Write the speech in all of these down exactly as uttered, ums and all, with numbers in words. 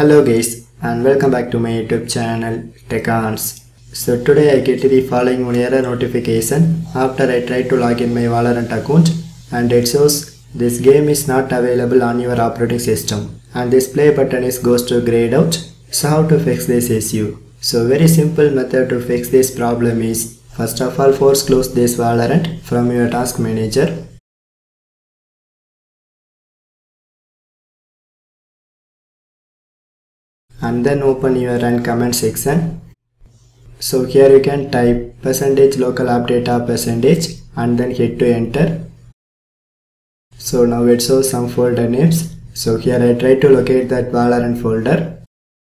Hello guys and welcome back to my YouTube channel Tech. So today I get the following one error notification after I try to log in my Valorant account, and it shows this game is not available on your operating system and this play button is goes to grayed out. So how to fix this issue? So very simple method to fix this problem is, first of all, force close this Valorant from your task manager. And then open your run command section. So here you can type percentage local update of percentage and then hit to enter. So now it shows some folder names. So here I try to locate that Valorant folder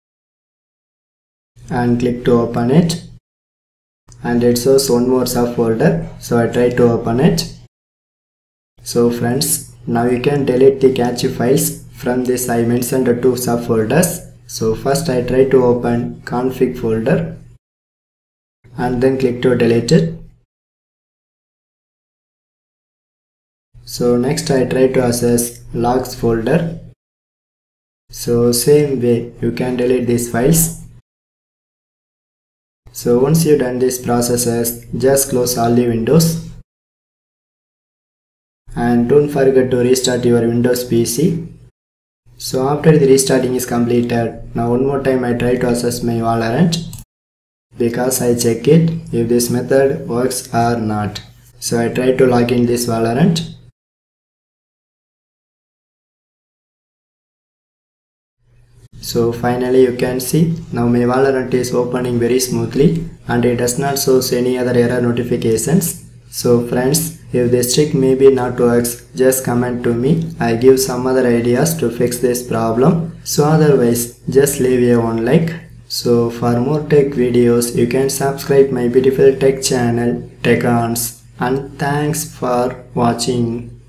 and click to open it, and it shows one more subfolder. So I try to open it. So friends, now you can delete the cache files from this I mentioned two subfolders. So first I try to open config folder and then click to delete it. So next I try to access logs folder. So same way you can delete these files. So once you done these processes, just close all the windows and don't forget to restart your Windows P C. So after the restarting is completed, now one more time I try to access my Valorant because I check it if this method works or not. So I try to log in this Valorant. So finally you can see now my Valorant is opening very smoothly and it does not show any other error notifications. So friends, if this trick maybe not works, just comment to me. I give some other ideas to fix this problem. So otherwise, just leave a one like. So for more tech videos, you can subscribe my beautiful tech channel Tech. And thanks for watching.